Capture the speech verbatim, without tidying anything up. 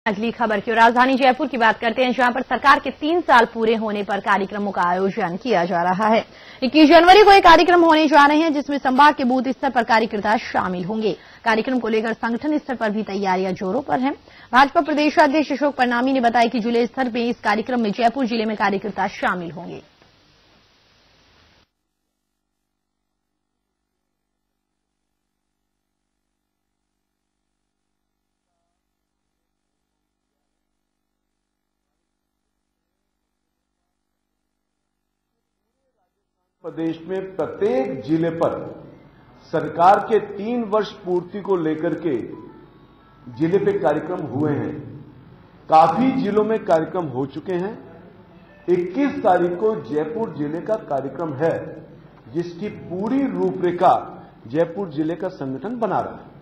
अगली खबर की राजधानी जयपुर की बात करते हैं, जहां पर सरकार के तीन साल पूरे होने पर कार्यक्रमों का आयोजन किया जा रहा है। इक्कीस जनवरी को ये कार्यक्रम होने जा रहे हैं, जिसमें संभाग के बूथ स्तर पर कार्यकर्ता शामिल होंगे। कार्यक्रम को लेकर संगठन स्तर पर भी तैयारियां जोरों पर हैं। भाजपा प्रदेशाध्यक्ष अशोक परनामी ने बताया कि जिले स्तर पर इस कार्यक्रम में जयपुर जिले में कार्यकर्ता शामिल होंगे। प्रदेश में प्रत्येक जिले पर सरकार के तीन वर्ष पूर्ति को लेकर के जिले पे कार्यक्रम हुए हैं। काफी जिलों में कार्यक्रम हो चुके हैं। इक्कीस तारीख को जयपुर जिले का कार्यक्रम है, जिसकी पूरी रूपरेखा जयपुर जिले का संगठन बना रहा है।